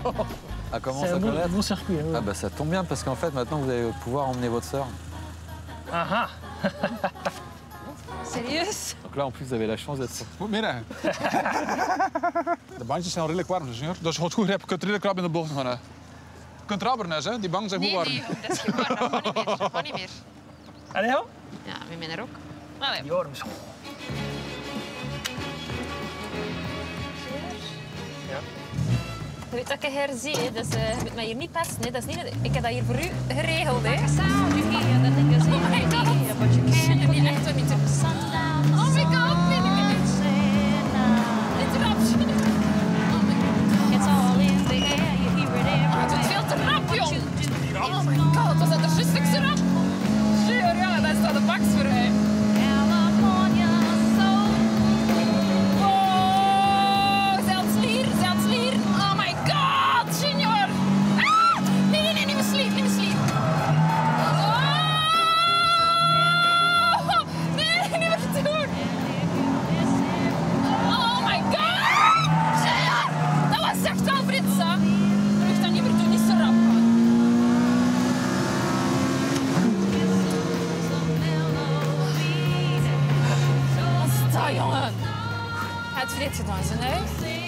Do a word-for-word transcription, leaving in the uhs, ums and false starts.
Ah, comment C'est ça un bon, connaître? bon circuit. Hein, ouais. Ah bah ça tombe bien parce qu'en fait maintenant vous allez pouvoir emmener votre sœur. Ah ah. Serieus? Donc là en plus vous avez la chance d'être... Goedemiddag. De bandjes zijn redelijk warm, senor. Dus als je het goed hebt, je kunt redelijk krap in de bocht gaan. Je kunt rabberen, hè? Die banken zijn goed Nee, warm. nee, dat is geen waar. Dat gaat niet meer. Dat gaat niet meer. Allee, joh. Ja, met mijn rok. Allee. Die arm zo. Ja. Je weet dat ik herzie, hè. Dus uh, je moet mij hier niet pesten. Hè. Dat is niet... Ik heb dat hier voor u geregeld. Hè. Oh my god! Je bent echt toch niet te... Oh my god! Nee, nee, nee. Interruptie. Oh my god. Het is veel te rap, jong. Oh my god, was dat er juist niks te rap? Sure, ja, dat staat de baks voor mij. Oh, zelfslier, zelfslier. Oh my god, junior. Ah! Nee, nee, nee, niet meer slier, niet meer slier. Oh! Nee, niet meer doen. Oh my god. Junior, dat was echt wel Frits, hè. Je moet dat niet meer doen, niet zo rap gaan. Wat is dat, jongen? Hij heeft Frits gedaan, zijn huis.